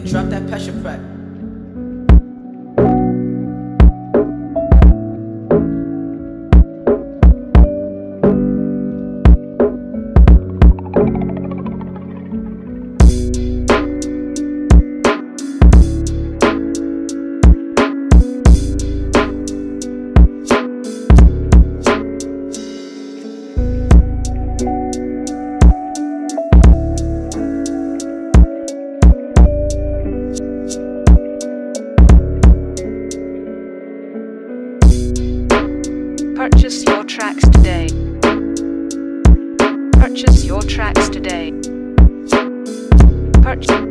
drop that passion track. Purchase your tracks today. Purchase your tracks today. Purchase.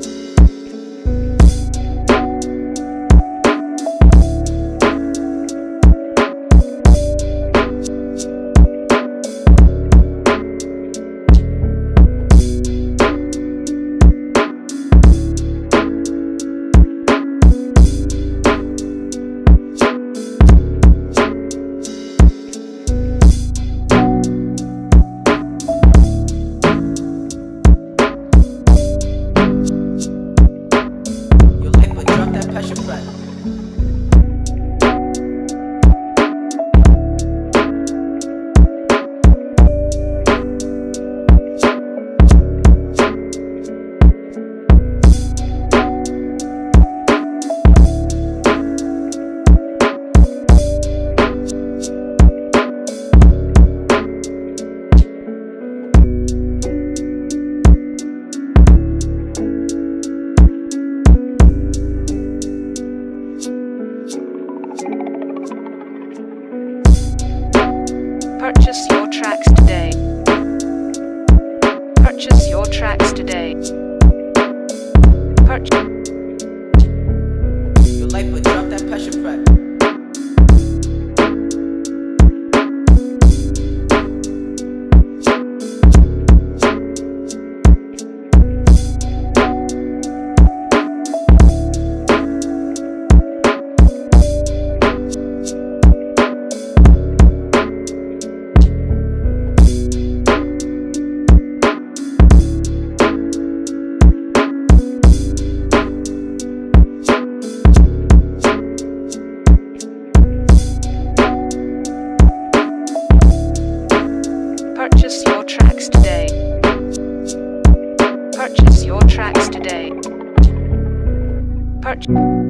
Purchase your tracks today. Purchase your tracks today. Purchase. Your life would drop that passion track. Purchase your tracks today. Purchase your tracks today. Purchase.